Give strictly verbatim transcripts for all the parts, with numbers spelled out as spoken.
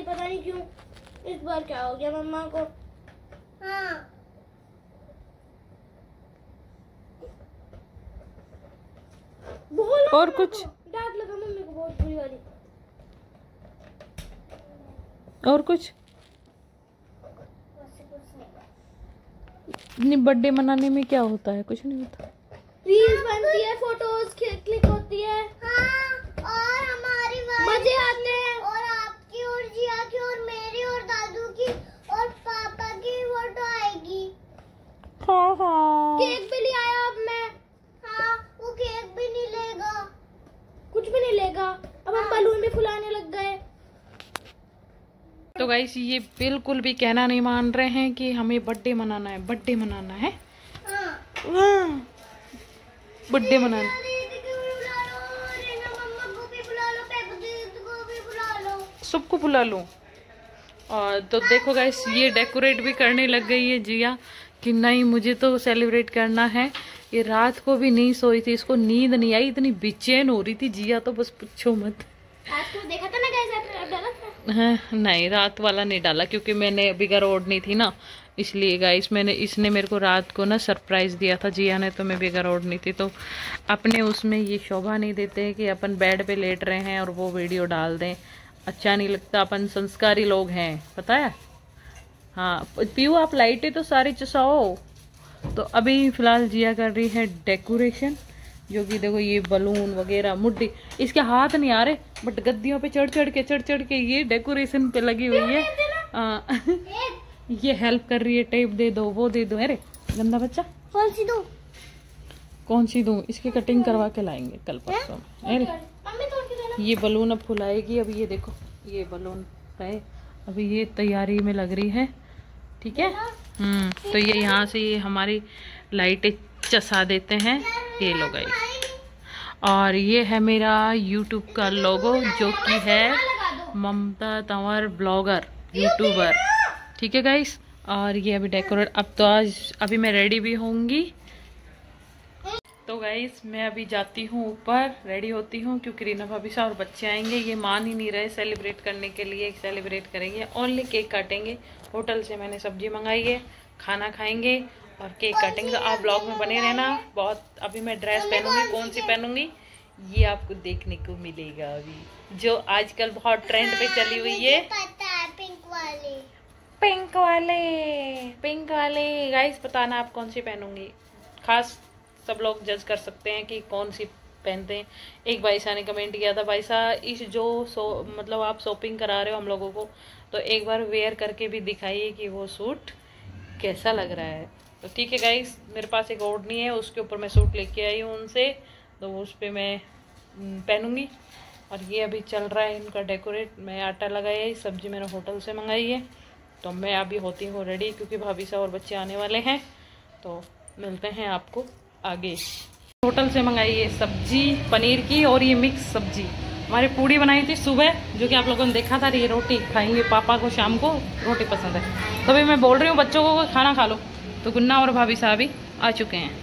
पता नहीं क्यों इस बार क्या हो गया मम्मा को। हाँ और कुछ डांट लगा मम्मी को बहुत बुरी वाली। और कुछ नहीं। बर्थडे मनाने में क्या होता है? कुछ नहीं होता। रील्स बनती है, फोटोज क्लिक होती है। हाँ, और हमारी मजे आते हैं। और आपकी और जिया की और मेरी और दादू की और पापा की फोटो आएगी। हाँ हाँ। केक भी ले आया अब मैं। हाँ, वो केक भी नहीं लेगा, कुछ भी नहीं लेगा। अब हम बलून भी फुलाने लग गए। तो गाइस ये बिल्कुल भी कहना नहीं मान रहे हैं कि हमें बर्थडे मनाना है, बर्थडे मनाना है। हाँ बर्थडे मनाना। सबको बुला लो। और तो देखो गाइस ये डेकोरेट भी करने लग गई है जिया कि नहीं मुझे तो सेलिब्रेट करना है। ये रात को भी नहीं सोई थी, इसको नींद नहीं आई, इतनी बेचैन हो रही थी जिया तो बस पूछो मत। आपको देखा था ना गाइस, डाला था? हाँ, नहीं रात वाला नहीं डाला क्योंकि मैंने बिगर ओढ़नी थी ना, इसलिए गाइस मैंने इसने मेरे को रात को ना सरप्राइज दिया था जिया ने, तो मैं बिगर ओढ़नी थी। तो अपने उसमें ये शोभा नहीं देते कि अपन बेड पे लेट रहे हैं और वो वीडियो डाल दें, अच्छा नहीं लगता। अपन संस्कारी लोग हैं पता है। हाँ पीयू आप लाइटें तो सारी चसाओ। तो अभी फिलहाल जिया कर रही है डेकोरेशन, जो कि देखो ये बलून वगैरह मुड्डी, इसके हाथ नहीं आ रहे बट गद्दियों पे चढ़ चढ़ के चढ़ चढ़ के ये डेकोरेशन पे लगी हुई है। आ, ये हेल्प कर रही है, टेप दे दो वो दे दो। अरे गंदा बच्चा, कौन सी दूं? कौन सी दूं? इसकी कटिंग करवा के लाएंगे कल परसों। अरे ये बलून अब फुलाएगी। अब ये देखो ये बलून है, अभी ये तैयारी में लग रही है, ठीक है। हम्म तो ये यहाँ से ये हमारी लाइटें चसा देते हैं, ये लो गाइस। और ये है मेरा यूट्यूब का लोगो जो कि है ममता तंवर ब्लॉगर यूट्यूबर, ठीक है गाइस। और ये अभी डेकोरेट, अब तो आज अभी मैं रेडी भी होंगी। तो गाइस मैं अभी जाती हूँ ऊपर, रेडी होती हूँ क्योंकि रीना भाभी साहब और बच्चे आएंगे। ये मान ही नहीं रहे सेलिब्रेट करने के लिए। सेलिब्रेट करेंगे, ओनली केक काटेंगे। होटल से मैंने सब्जी मंगाई है, खाना खाएंगे और केक काटेंगे। तो आप ब्लॉग में बने रहना। बहुत अभी मैं ड्रेस पहनूंगी, कौन सी पहनूंगी ये आपको देखने को मिलेगा। अभी जो आजकल बहुत ट्रेंड पे चली हुई है, पिंक वाले पिंक वाले पिंक वाले गाइस बताना आप कौन सी पहनूंगी। खास सब लोग जज कर सकते हैं कि कौन सी पहनते हैं। एक भाई साहब ने कमेंट किया था, भाई साहब इस जो सो मतलब आप शॉपिंग करा रहे हो हम लोगों को, तो एक बार वेयर करके भी दिखाइए कि वो सूट कैसा लग रहा है। तो ठीक है गाइस, मेरे पास एक ओढ़नी है, उसके ऊपर मैं सूट लेके आई हूँ उनसे, तो उस पर मैं पहनूंगी। और ये अभी चल रहा है इनका डेकोरेट। मैं आटा लगाया है, सब्जी मैंने होटल से मंगाई है। तो मैं अभी होती हूँ रेडी क्योंकि भाभी साहब और बच्चे आने वाले हैं। तो मिलते हैं आपको आगे। होटल से मंगाई है सब्जी पनीर की, और ये मिक्स सब्जी। हमारी पूड़ी बनाई थी सुबह जो कि आप लोगों ने देखा था। ये रोटी खाएंगे, पापा को शाम को रोटी पसंद है। तो अभी मैं बोल रही हूँ बच्चों को खाना खा लो। तो गुन्ना और भाभी साहब भी आ चुके हैं।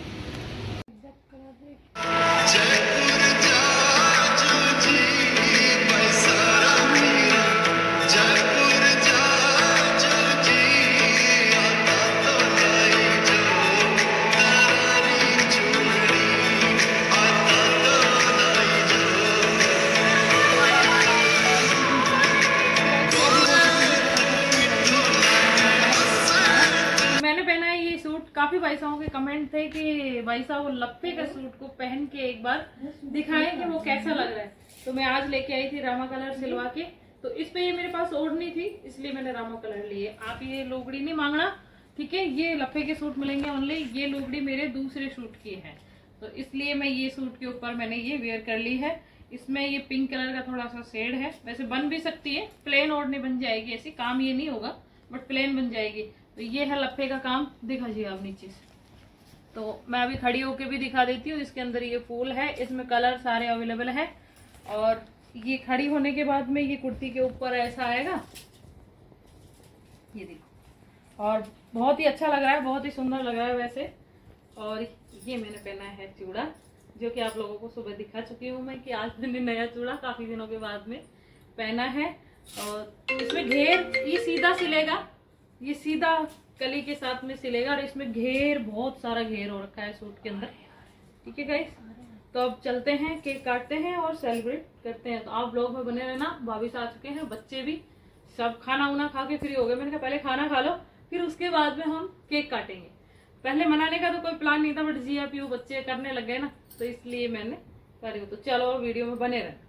काफी भाई साहब के कमेंट थे कि भाई साहब वो लप्पे का सूट को पहन के एक बार दिखाएं कि वो कैसा लग रहा है। तो मैं आज लेके आई थी रामा कलर सिलवा के। तो इस पे ये मेरे पास ओढ़नी थी इसलिए मैंने रामा कलर लिए। आप ये लोगड़ी नहीं मांगना, ठीक है। ये लप्पे के सूट मिलेंगे ओनली। ये लोगड़ी मेरे दूसरे सूट की है, तो इसलिए मैं ये सूट के ऊपर मैंने ये वेयर कर ली है। इसमें ये पिंक कलर का थोड़ा सा शेड है, वैसे बन भी सकती है, प्लेन ओढ़नी बन जाएगी। ऐसी काम ये नहीं होगा बट प्लेन बन जाएगी। तो ये है लप्पे का काम, दिखा जी आप नीचे से। तो मैं अभी खड़ी होके भी दिखा देती हूँ। इसके अंदर ये फूल है, इसमें कलर सारे अवेलेबल है। और ये खड़ी होने के बाद में ये कुर्ती के ऊपर ऐसा आएगा, ये देखो। और बहुत ही अच्छा लग रहा है, बहुत ही सुंदर लग रहा है वैसे। और ये मैंने पहना है चूड़ा, जो कि आप लोगों को सुबह दिखा चुकी हूँ मैं कि आज मैंने नया चूड़ा काफी दिनों के बाद में पहना है। और इसमें इसमें घेर ये सीधा सिलेगा, ये सीधा कली के साथ में सिलेगा और इसमें घेर बहुत सारा घेर हो रखा है सूट के अंदर। ठीक है गाइस, तो अब चलते हैं, केक काटते हैं और सेलिब्रेट करते हैं। तो आप ब्लॉग में बने रहना। भाभी से आ चुके हैं, बच्चे भी सब खाना उना खा के फ्री हो गए। मैंने कहा पहले खाना खा लो फिर उसके बाद में हम केक काटेंगे। पहले मनाने का तो कोई प्लान नहीं था, बट जिया पीयू बच्चे करने लग गए ना, तो इसलिए मैंने करी हूँ। तो चलो वीडियो में बने रहना।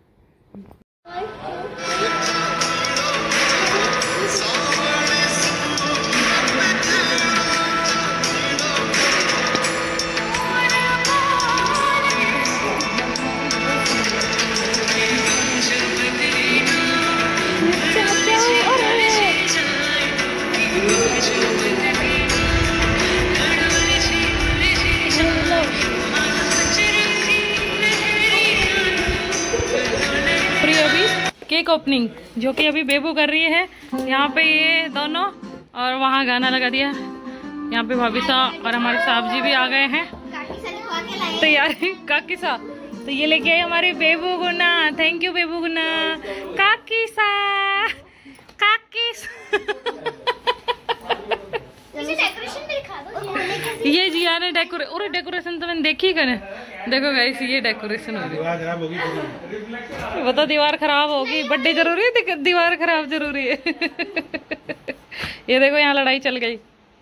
केक ओपनिंग जो कि अभी बेबू कर रही है यहाँ पे, ये दोनों, और वहाँ गाना लगा दिया। यहाँ पे भाभी साहब और हमारे साहब जी भी आ गए हैं तैयारी काकी सा। तो ये लेके आई हमारी बेबू गुना। थैंक यू बेबू गुना। काकी सा काकी सा ये जिया ने डेकोरे और डेकोरेशन तो मैंने देखी करे। देखो गाइस ये डेकोरेशन हो रही है, बता दीवार खराब होगी, बर्थडे जरूरी है, दीवार खराब जरूरी है। ये देखो यहाँ लड़ाई चल गई।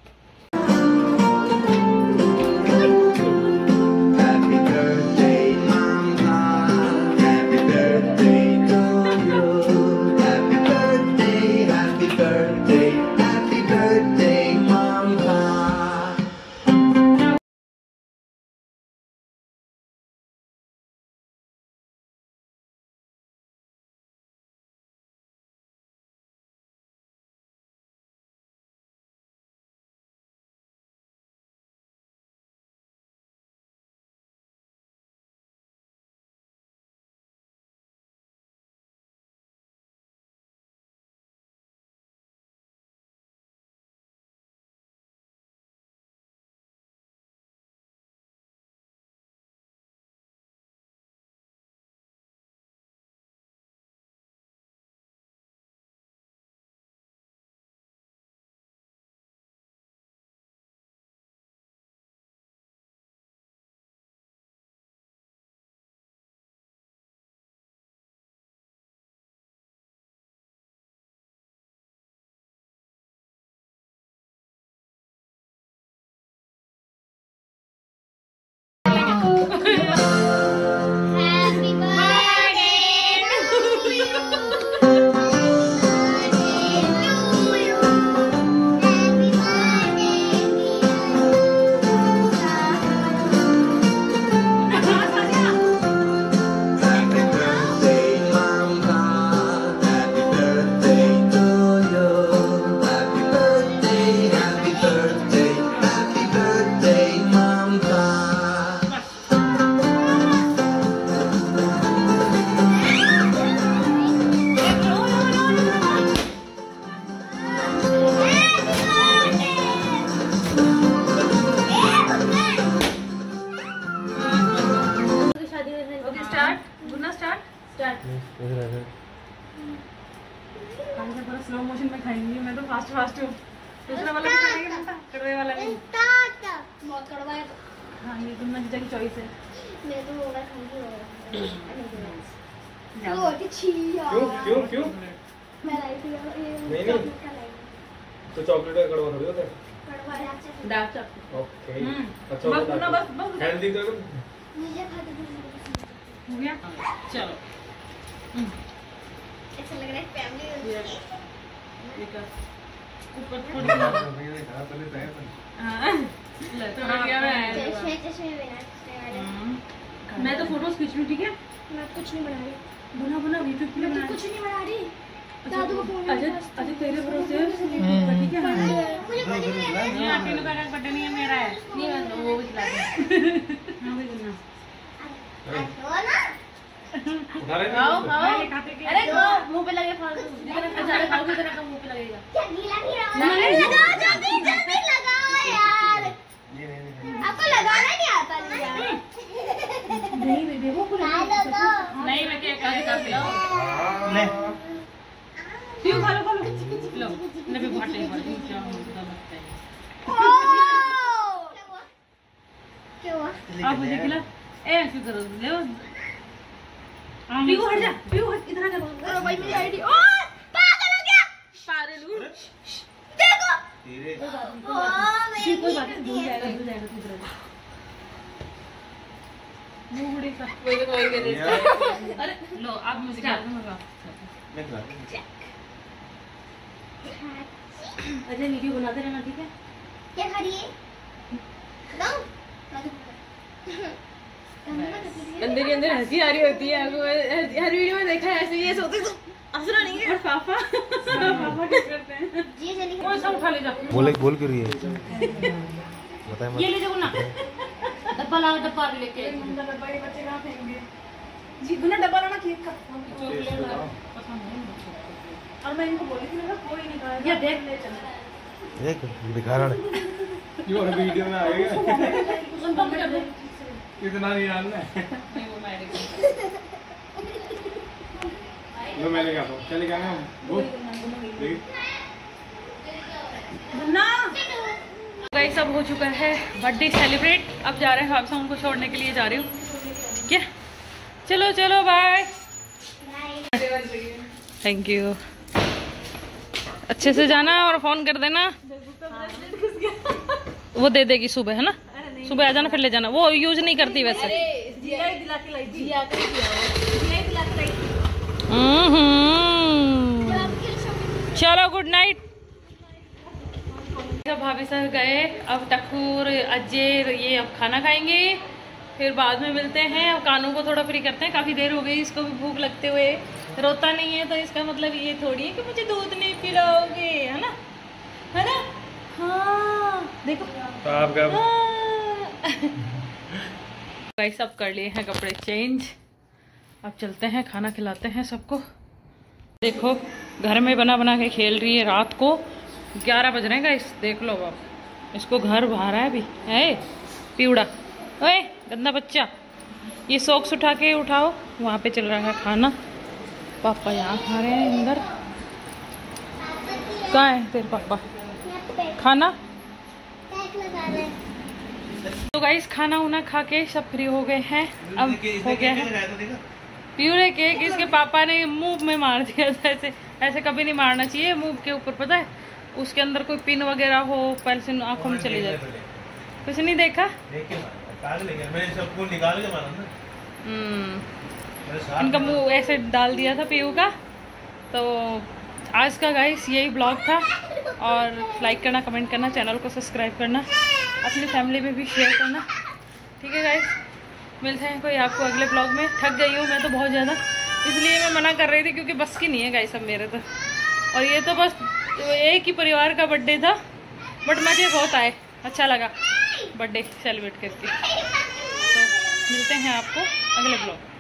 स्लो मोशन में खाएंगी, मैं तो फास्ट फास्ट हूँ। दूसरा वाला भी खाएंगे ना, कड़वे वाला नहीं। बहुत कड़वा है। हाँ ये तुम मज्जा की चॉइस है। मैं तो वो वाला खाऊंगी। क्यों क्यों क्यों? मैं लाई थी ये। नहीं नहीं। तो चॉकलेट का कड़वा थोड़ी होता है। कड़वा है। Dark chocolate. ओके। अच्छा बस ना बस बस। हेल्दी तो मुझे खा दो। हो गया? चलो। ऐसा लग रहा है फैमिली ऊपर थोड़ी ना हां तो गया मैं चश्मे चश्मे बिना। मैं तो फोटोज खींच लूं, ठीक है? मैं कुछ नहीं बना रही। बना बना वीडियो के लिए बना, कुछ नहीं बना रही। दादू को फोन अच्छा अच्छा तेरे भरोसे ठीक है। ये आपके लोग का बर्थडे नहीं है, मेरा है। नहीं वो भी खिला दे। हां भी देना। खाओ खाओ। अरे खाओ, मुंह पे लगे फालतू। जितना ज्यादा खाओगे उतना कम मुंह पे लगेगा। क्या गीला गीला नहीं लगाओ, जल्दी जल्दी लगाओ यार। आपको लगाना नहीं आता नहीं? नहीं वो पूरा नहीं, मैं क्या खा के खिलाओ। ले क्यों खा लो खा लो। नबी भाटे वाली क्या होता लगता है। क्या हुआ? आप मुझे खिला ए ऐसे करो ले पीहू हट जा पीहू हट इधर आ जा। अरे भाई मेरी आईडी ओ पागल हो गया पागल हूं देखो धीरे ओ कोई बात नहीं भूल जाएगा भूल जाएगा तू इधर आ मुंगड़ी का कोई तो कोई कर। अरे लो आप मुझे क्या दूंगा मैं खा अजय वीडियो बनाते रहना ठीक है। क्या खा रही है? लाओ अंदर के अंदर हंसी आ रही होती है। हर वीडियो में देखा है ऐसे ये सोते तो हंसना नहीं है। और पापा पापा क्या करते हैं जी चलिए वो सब खा ले जा। बोले बोल क्यों रही है बताए मत। ये ले जाओ ना डब्बा लाओ डब्बा भी लेके डब्बा ये बच्चे कहां फेंकेंगे जी बिना डब्बा लाना केक का चॉकलेट लाओ पसंद नहीं। और मैं इनको बोली थी ना कोई नहीं खाएगा ये देख ले चल एक दिखा रहा है ये और वीडियो में आएगा सुन बंद कर दे कितना नहीं जानना है। नहीं वो मैं लो मैं लेके आता हूं चले क्या ना वो ना गाइस सब हो चुका है बर्थडे सेलिब्रेट। अब जा रहे हैं भाभी साहब को छोड़ने के लिए जा रही हूँ क्या। चलो चलो बाय थैंक यू अच्छे से जाना और फोन कर देना वो दे देगी सुबह है ना सुबह आ जाना फिर ले जाना वो यूज नहीं करती वैसे। चलो गुड नाइट। जब भाभी साहब गए अब टकूर अजय ये अब खाना खाएंगे फिर बाद में मिलते हैं। अब कानू को थोड़ा फ्री करते हैं काफ़ी देर हो गई इसको भी भूख लगते हुए रोता नहीं है तो इसका मतलब ये थोड़ी है कि मुझे दूध नहीं पिलाओगे है ना है ना। हाँ देखो आप कब गाइस सब कर लिए हैं कपड़े चेंज अब चलते हैं खाना खिलाते हैं सबको। देखो घर में बना बना के खेल रही है रात को ग्यारह बज रहे हैं गाइस देख लो अब इसको घर बाहर है अभी है पिवड़ा ओए गंदा बच्चा ये सॉक्स उठा के उठाओ वहाँ पे चल रहा है खाना पापा यहाँ खा रहे हैं अंदर। कहाँ है तेरे पापा खाना। तो गाइस खाना उना खा के सब फ्री हो गए हैं अब हो गया है प्यूरे केक। इसके पापा ने मुंह में मार दिया था ऐसे ऐसे कभी नहीं मारना चाहिए मुंह के ऊपर पता है उसके अंदर कोई पिन वगैरह हो पहले से आंखों में चली जाती। कुछ नहीं देखा इनका मुंह ऐसे डाल दिया था पीयू का। तो आज का गाइस यही ब्लॉग था और लाइक करना कमेंट करना चैनल को सब्सक्राइब करना अपनी फैमिली में भी शेयर करना ठीक है गाइस। मिलते हैं कोई आपको अगले ब्लॉग में। थक गई हूँ मैं तो बहुत ज़्यादा इसलिए मैं मना कर रही थी क्योंकि बस की नहीं है गाइस अब मेरे तो। और ये तो बस एक ही परिवार का बर्थडे था बट मज़े बहुत आए अच्छा लगा बर्थडे सेलिब्रेट करके। तो मिलते हैं आपको अगले ब्लॉग।